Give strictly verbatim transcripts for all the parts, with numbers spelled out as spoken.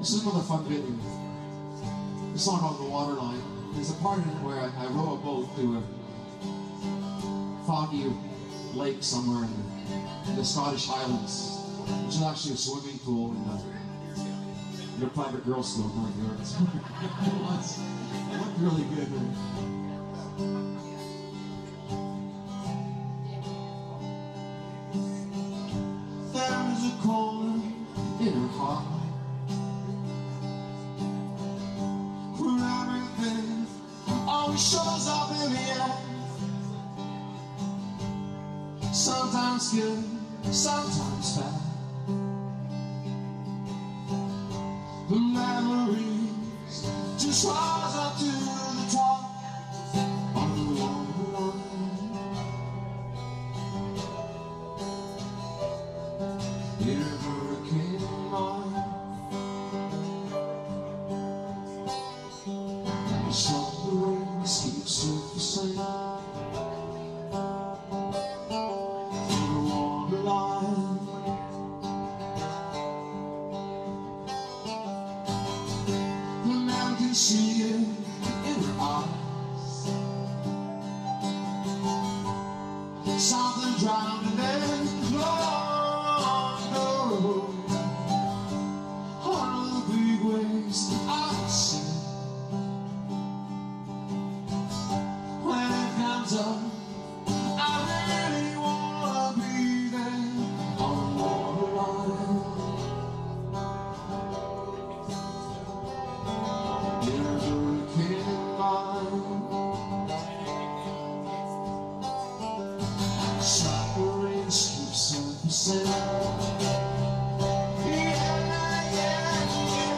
This is another fun video. The song called The Waterline. There's a part in it where I, I row a boat to a foggy lake somewhere in the, in the Scottish Highlands, which is actually a swimming pool in a, in a private girls' school. No, it was. It looked really good. There is a corner in her heart where everything always shows up in the end. Sometimes good, sometimes bad. The memories just rise up to the top on the waterline. In a hurricane line, and the submarines keep surfacing. See it in her eyes. Something drowning in long ago. One of the big waves I've seen. When it comes up, I really wanna be there on the waterline. Submarines keep surfacing. Yeah, yeah, yeah.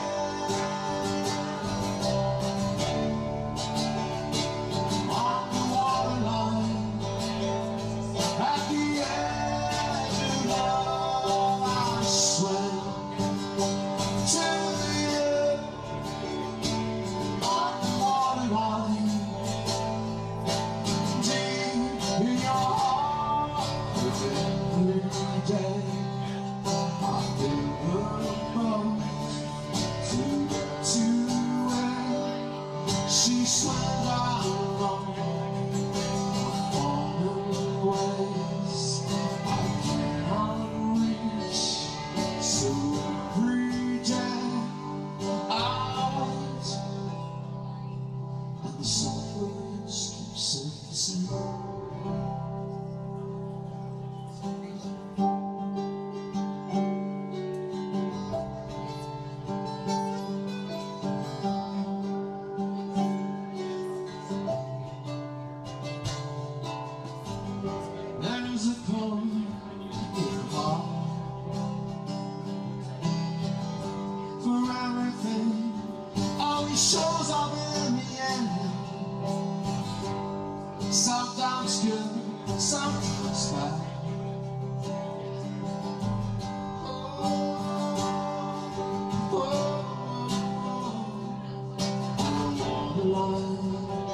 On the waterline, at the edge of love, I swim to the end. On the waterline, deep in your heart. Every day I think about to get to where she swam down on the waves I cannot reach. So every day I wait, and the submarines keep surfacing. There's a corner in her heart for everything always shows up in the end. Sometimes good, sometimes bad. Oh, oh, oh, on the waterline.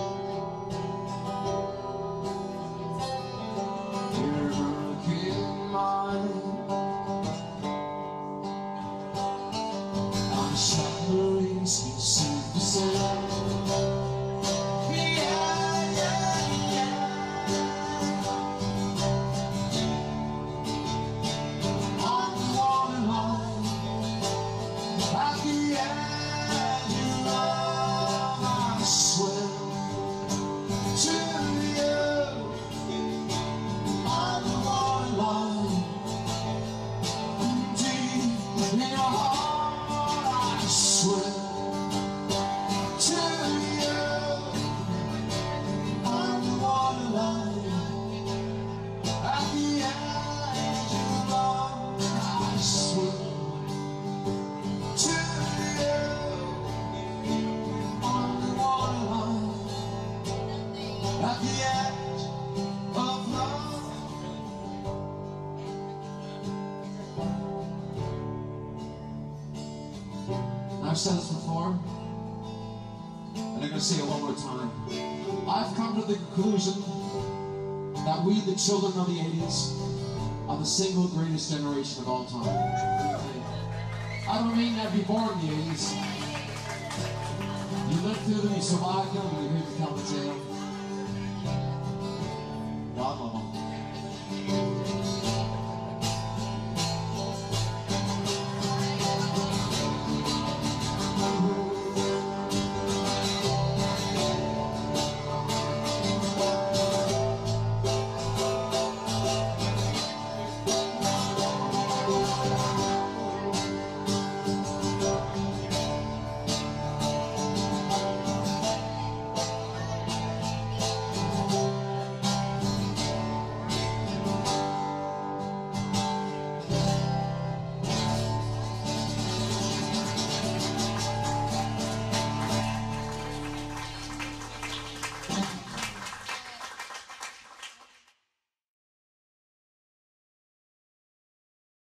Submarines keep surfacing. Yeah, yeah, yeah. On the waterline, at the edge of love, I swim to the end. On the waterline, deep in your heart. Swim to you on the waterline, at the edge of love. I swim to you on the waterline, at the edge of love. I've said this before, and I'm going to say it one more time. I've come to the conclusion that we, the children of the eighties, are the single greatest generation of all time. I don't mean that be born in the eighties. You lived through them, you survived them, and you hear me tell the tale.